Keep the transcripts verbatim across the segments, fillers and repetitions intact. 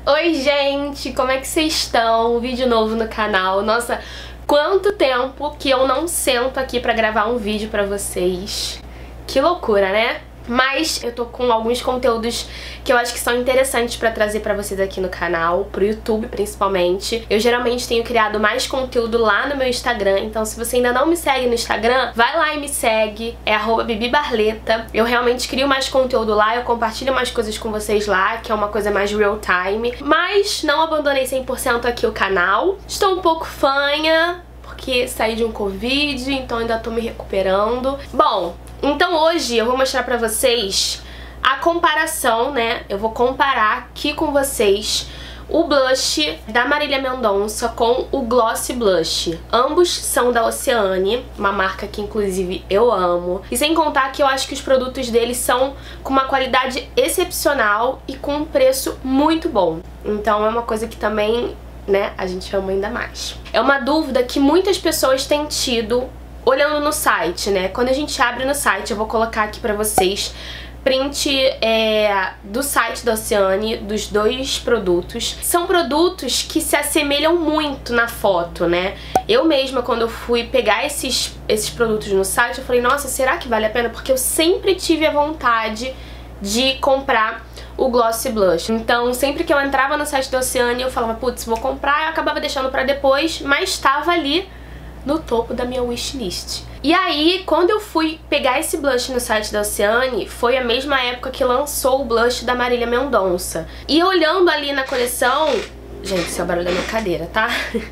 Oi gente, como é que vocês estão? Vídeo novo no canal. Nossa, quanto tempo que eu não sento aqui pra gravar um vídeo pra vocês. Que loucura, né? Mas eu tô com alguns conteúdos que eu acho que são interessantes pra trazer pra vocês aqui no canal, pro YouTube principalmente. Eu geralmente tenho criado mais conteúdo lá no meu Instagram, então se você ainda não me segue no Instagram, vai lá e me segue, é arroba bibibarleta. Eu realmente crio mais conteúdo lá, eu compartilho mais coisas com vocês lá, que é uma coisa mais real time. Mas não abandonei cem por cento aqui o canal, estou um pouco fanha, porque saí de um Covid, então ainda tô me recuperando. Bom, então hoje eu vou mostrar pra vocês a comparação, né? Eu vou comparar aqui com vocês o blush da Marília Mendonça com o Glossy Blush. Ambos são da Oceane, uma marca que inclusive eu amo. E sem contar que eu acho que os produtos deles são com uma qualidade excepcional e com um preço muito bom. Então é uma coisa que também, né, a gente ama ainda mais. É uma dúvida que muitas pessoas têm tido olhando no site, né? Quando a gente abre no site, eu vou colocar aqui pra vocês print é, do site da Oceane, dos dois produtos. São produtos que se assemelham muito na foto, né? Eu mesma, quando eu fui pegar esses, esses produtos no site, eu falei, nossa, será que vale a pena? Porque eu sempre tive a vontade de comprar o Glossy Blush. Então, sempre que eu entrava no site da Oceane, eu falava, putz, vou comprar, eu acabava deixando pra depois, mas estava ali no topo da minha wishlist. E aí, quando eu fui pegar esse blush no site da Oceane, foi a mesma época que lançou o blush da Marília Mendonça. E olhando ali na coleção... Gente, esse é o barulho da minha cadeira, tá?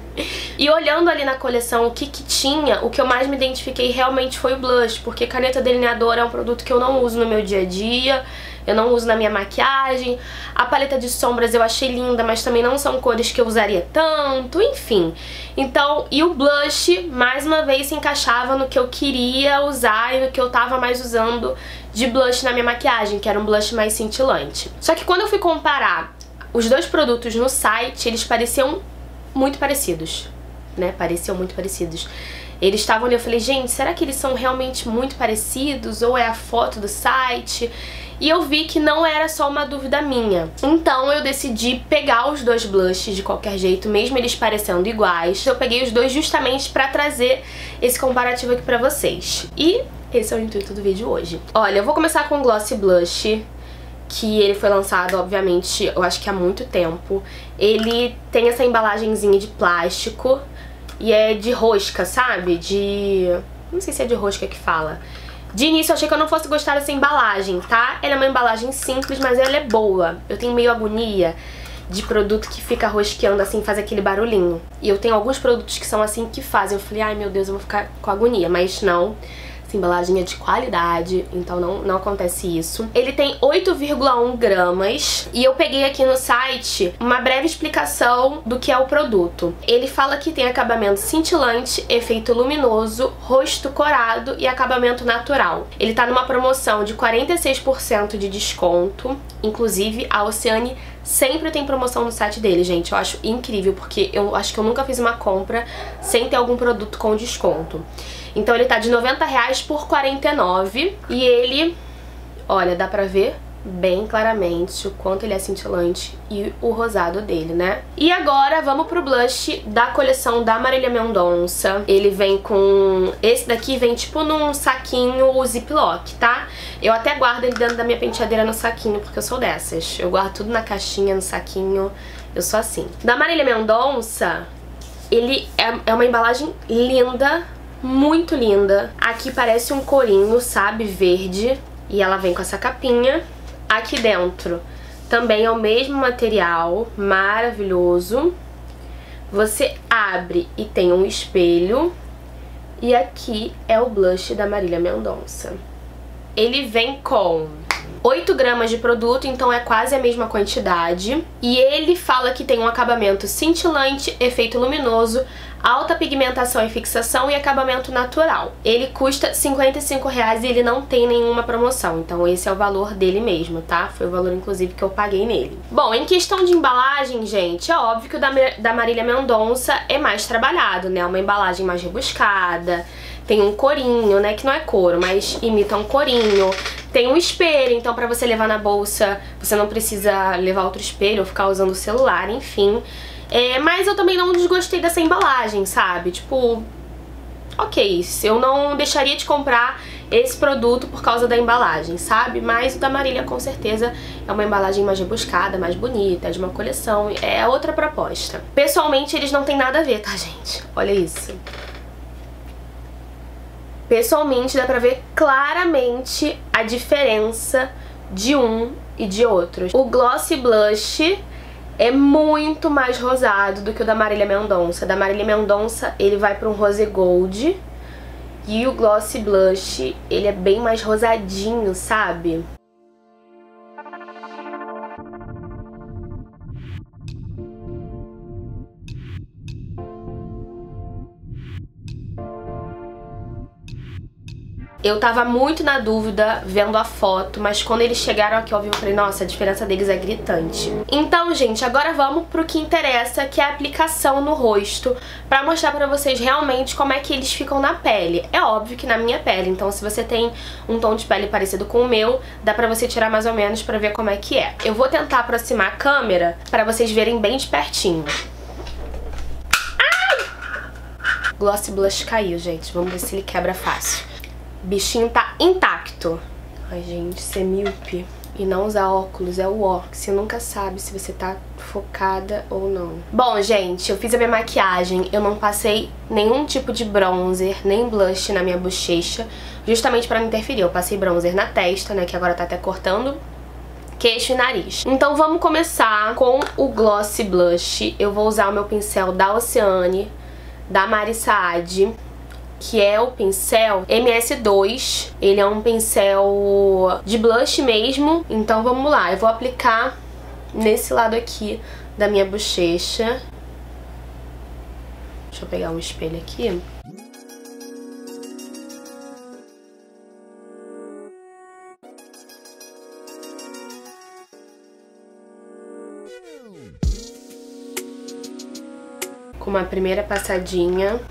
E olhando ali na coleção o que que tinha, o que eu mais me identifiquei realmente foi o blush, porque caneta delineadora é um produto que eu não uso no meu dia a dia, eu não uso na minha maquiagem. A paleta de sombras eu achei linda, mas também não são cores que eu usaria tanto, enfim. Então, e o blush, mais uma vez, se encaixava no que eu queria usar e no que eu tava mais usando de blush na minha maquiagem, que era um blush mais cintilante. Só que quando eu fui comparar os dois produtos no site, eles pareciam muito parecidos, né? Pareciam muito parecidos. Eles estavam ali, eu falei, gente, será que eles são realmente muito parecidos? Ou é a foto do site? E eu vi que não era só uma dúvida minha. Então eu decidi pegar os dois blushes de qualquer jeito, mesmo eles parecendo iguais. Eu peguei os dois justamente pra trazer esse comparativo aqui pra vocês. E esse é o intuito do vídeo hoje. Olha, eu vou começar com o Glossy Blush, que ele foi lançado, obviamente, eu acho que há muito tempo. Ele tem essa embalagenzinha de plástico e é de rosca, sabe? De... não sei se é de rosca que fala. De início eu achei que eu não fosse gostar dessa embalagem, tá? Ela é uma embalagem simples, mas ela é boa. Eu tenho meio agonia de produto que fica rosqueando assim, faz aquele barulhinho. E eu tenho alguns produtos que são assim que fazem. Eu falei, ai meu Deus, eu vou ficar com agonia, mas não. Essa embalagem é de qualidade, então não, não acontece isso. Ele tem oito vírgula um gramas e eu peguei aqui no site uma breve explicação do que é o produto. Ele fala que tem acabamento cintilante, efeito luminoso, rosto corado e acabamento natural. Ele tá numa promoção de quarenta e seis por cento de desconto, inclusive a Oceane sempre tem promoção no site dele, gente. Eu acho incrível, porque eu acho que eu nunca fiz uma compra sem ter algum produto com desconto. Então ele tá de noventa reais por quarenta e nove reais. E ele, olha, dá pra ver bem claramente o quanto ele é cintilante e o rosado dele, né? E agora vamos pro blush da coleção da Marília Mendonça. Ele vem com... esse daqui vem tipo num saquinho ziplock, tá? Eu até guardo ele dentro da minha penteadeira no saquinho, porque eu sou dessas. Eu guardo tudo na caixinha, no saquinho. Eu sou assim. Da Marília Mendonça, ele é, é uma embalagem linda, muito linda. Aqui parece um corinho, sabe? Verde. E ela vem com essa capinha. Aqui dentro também é o mesmo material, maravilhoso. Você abre e tem um espelho. E aqui é o blush da Marília Mendonça. Ele vem com oito gramas de produto, então é quase a mesma quantidade. E ele fala que tem um acabamento cintilante, efeito luminoso, alta pigmentação e fixação e acabamento natural. Ele custa cinquenta e cinco reais e ele não tem nenhuma promoção, então esse é o valor dele mesmo, tá? Foi o valor, inclusive, que eu paguei nele. Bom, em questão de embalagem, gente, é óbvio que o da, da Marília Mendonça é mais trabalhado, né? Uma embalagem mais rebuscada, tem um corinho, né, que não é couro, mas imita um corinho. Tem um espelho, então pra você levar na bolsa, você não precisa levar outro espelho ou ficar usando o celular, enfim. É, mas eu também não desgostei dessa embalagem, sabe? Tipo, ok, eu não deixaria de comprar esse produto por causa da embalagem, sabe? Mas o da Marília com certeza é uma embalagem mais rebuscada, mais bonita, é de uma coleção, é outra proposta. Pessoalmente eles não têm nada a ver, tá, gente? Olha isso. Pessoalmente dá pra ver claramente a diferença de um e de outro. O Glossy Blush é muito mais rosado do que o da Marília Mendonça. Da Marília Mendonça ele vai pra um rose gold e o Glossy Blush ele é bem mais rosadinho, sabe? Eu tava muito na dúvida vendo a foto, mas quando eles chegaram aqui ao vivo eu falei, nossa, a diferença deles é gritante. Então, gente, agora vamos pro que interessa, que é a aplicação no rosto, pra mostrar pra vocês realmente como é que eles ficam na pele. É óbvio que na minha pele, então se você tem um tom de pele parecido com o meu, dá pra você tirar mais ou menos pra ver como é que é. Eu vou tentar aproximar a câmera pra vocês verem bem de pertinho. Ai! Glossy Blush caiu, gente. Vamos ver se ele quebra fácil. O bichinho tá intacto. Ai, gente, ser míope e não usar óculos é o ó, que você nunca sabe se você tá focada ou não. Bom, gente, eu fiz a minha maquiagem, eu não passei nenhum tipo de bronzer, nem blush na minha bochecha, justamente pra não interferir. Eu passei bronzer na testa, né, que agora tá até cortando queixo e nariz. Então vamos começar com o Glossy Blush. Eu vou usar o meu pincel da Oceane, da Mari Saad, que é o pincel M S dois. Ele é um pincel de blush mesmo. Então vamos lá, eu vou aplicar nesse lado aqui da minha bochecha. Deixa eu pegar um espelho aqui. Com uma primeira passadinha.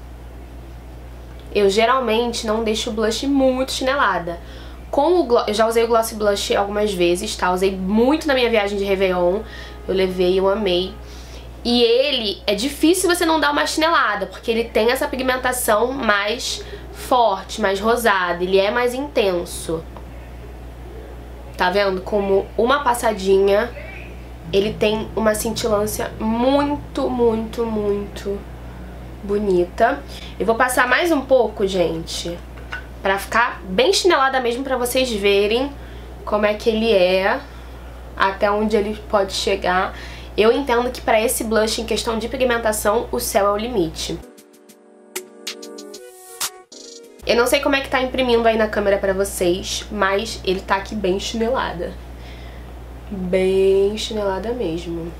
Eu geralmente não deixo o blush muito chinelada. Com o gloss, eu já usei o Glossy Blush algumas vezes, tá? Usei muito na minha viagem de Réveillon. Eu levei, eu amei. E ele, é difícil você não dar uma chinelada, porque ele tem essa pigmentação mais forte, mais rosada. Ele é mais intenso. Tá vendo? Como uma passadinha, ele tem uma cintilância muito, muito, muito bonita. Eu vou passar mais um pouco, gente, pra ficar bem chinelada mesmo, pra vocês verem como é que ele é, até onde ele pode chegar. Eu entendo que pra esse blush, em questão de pigmentação, o céu é o limite. Eu não sei como é que tá imprimindo aí na câmera pra vocês, mas ele tá aqui bem chinelada. Bem chinelada mesmo.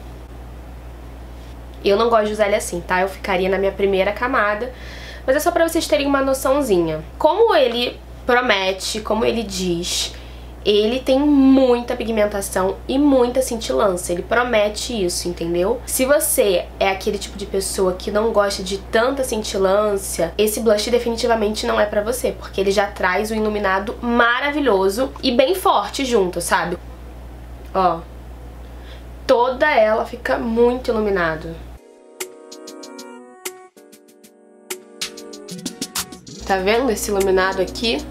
Eu não gosto de usar ele assim, tá? Eu ficaria na minha primeira camada, mas é só pra vocês terem uma noçãozinha. Como ele promete, como ele diz, ele tem muita pigmentação e muita cintilância. Ele promete isso, entendeu? Se você é aquele tipo de pessoa que não gosta de tanta cintilância, esse blush definitivamente não é pra você, porque ele já traz um iluminado maravilhoso e bem forte junto, sabe? Ó, toda ela fica muito iluminado. Tá vendo esse iluminado aqui?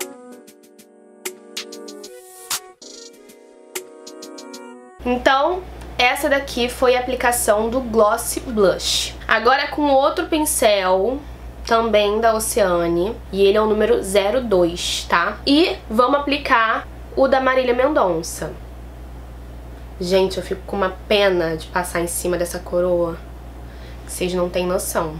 Então, essa daqui foi a aplicação do Glossy Blush. Agora com outro pincel, também da Oceane, e ele é o número zero dois, tá? E vamos aplicar o da Marília Mendonça. Gente, eu fico com uma pena de passar em cima dessa coroa, que vocês não têm noção.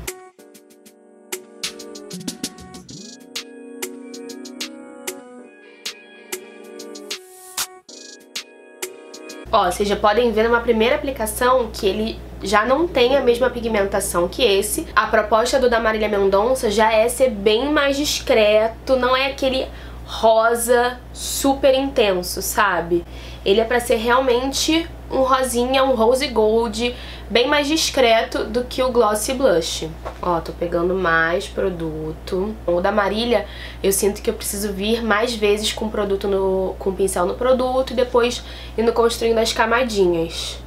Ó, vocês já podem ver numa primeira aplicação que ele já não tem a mesma pigmentação que esse. A proposta do da Marília Mendonça já é ser bem mais discreto, não é aquele rosa super intenso, sabe? Ele é pra ser realmente um rosinha, um rose gold, bem mais discreto do que o Glossy Blush. Ó, tô pegando mais produto. O da Marília, eu sinto que eu preciso vir mais vezes com produto no, com pincel no produto e depois indo construindo as camadinhas.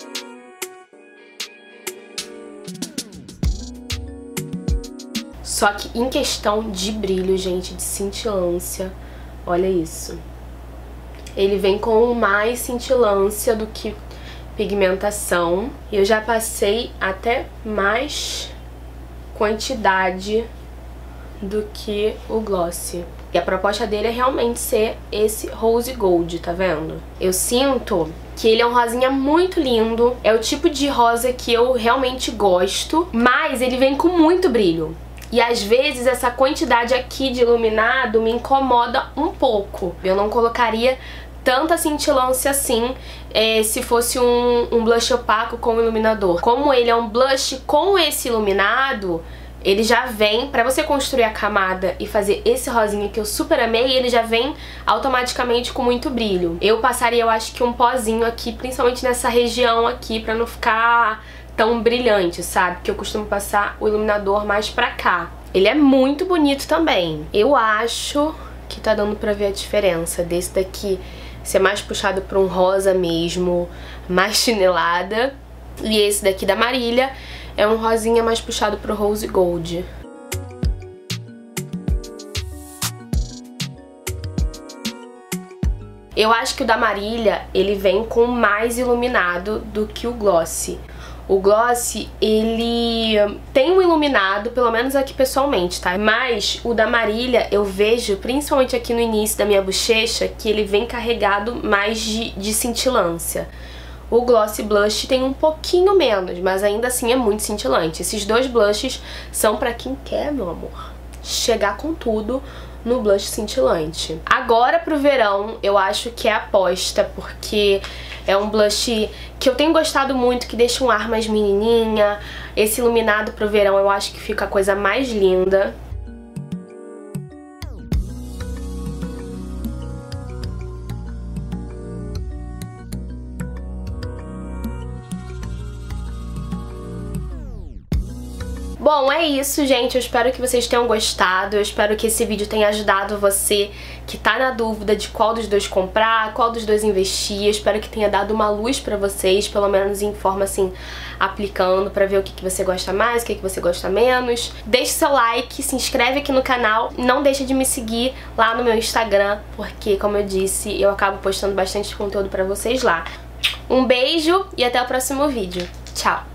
Só que em questão de brilho, gente, de cintilância, olha isso. Ele vem com mais cintilância do que pigmentação. E eu já passei até mais quantidade do que o Glossy. E a proposta dele é realmente ser esse rose gold, tá vendo? Eu sinto que ele é um rosinha muito lindo. É o tipo de rosa que eu realmente gosto, mas ele vem com muito brilho. E às vezes essa quantidade aqui de iluminado me incomoda um pouco. Eu não colocaria tanta cintilância assim é, se fosse um, um blush opaco com iluminador. Como ele é um blush com esse iluminado, ele já vem, pra você construir a camada e fazer esse rosinha que eu super amei, ele já vem automaticamente com muito brilho. Eu passaria, eu acho que um pozinho aqui, principalmente nessa região aqui, pra não ficar tão brilhante, sabe? Que eu costumo passar o iluminador mais pra cá. Ele é muito bonito também. Eu acho que tá dando pra ver a diferença desse daqui ser mais puxado pra um rosa mesmo, mais chinelada. E esse daqui da Marília é um rosinha mais puxado pro rose gold. Eu acho que o da Marília, ele vem com mais iluminado do que o Glossy. O Glossy, ele tem um iluminado, pelo menos aqui pessoalmente, tá? Mas o da Marília, eu vejo, principalmente aqui no início da minha bochecha, que ele vem carregado mais de, de cintilância. O Glossy Blush tem um pouquinho menos, mas ainda assim é muito cintilante. Esses dois blushes são pra quem quer, meu amor, chegar com tudo no blush cintilante. Agora pro verão, eu acho que é aposta, porque é um blush que eu tenho gostado muito, que deixa um ar mais menininha. Esse iluminado pro verão eu acho que fica a coisa mais linda. Bom, é isso, gente. Eu espero que vocês tenham gostado. Eu espero que esse vídeo tenha ajudado você que tá na dúvida de qual dos dois comprar, qual dos dois investir. Eu espero que tenha dado uma luz pra vocês, pelo menos em forma assim, aplicando, pra ver o que, que você gosta mais, o que, que você gosta menos. Deixe seu like, se inscreve aqui no canal. Não deixe de me seguir lá no meu Instagram, porque, como eu disse, eu acabo postando bastante conteúdo pra vocês lá. Um beijo e até o próximo vídeo. Tchau!